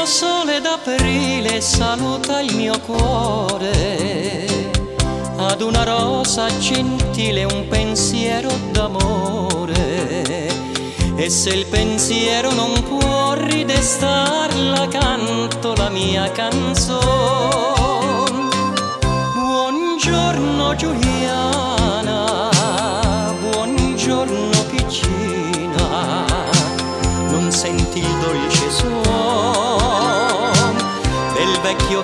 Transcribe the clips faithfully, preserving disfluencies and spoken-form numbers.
sole d'aprile saluta il mio cuore, ad una rosa gentile un pensiero d'amore, e se il pensiero non può ridestarla canto la mia canzone. Buongiorno Giuliana, buongiorno piccina, non senti il dolce suono del vecchio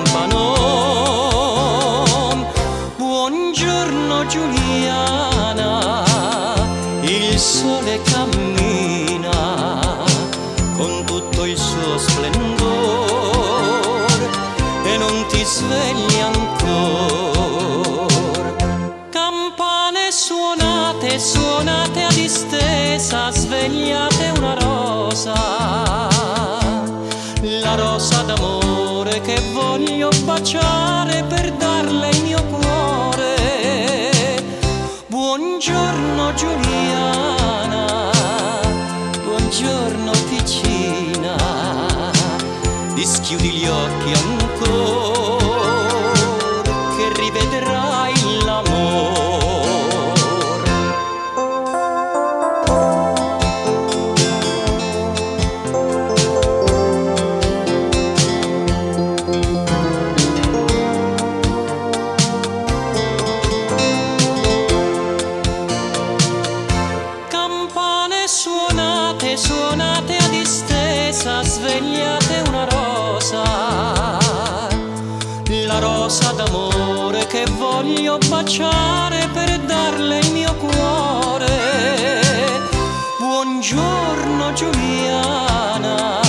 campanon? Buongiorno Giuliana, il sole cammina con tutto il suo splendore e non ti svegli ancora. Campane suonate, suonate a distesa, svegliate una rosa, la rosa d'amore che voglio baciare per darle il mio cuore. Buongiorno Giuliana, buongiorno piccina, dischiudi gli occhi ancora che rivedrai l'amore. Suonate, suonate a distesa, svegliate una rosa, la rosa d'amore che voglio baciare per darle il mio cuore. Buongiorno Giuliana,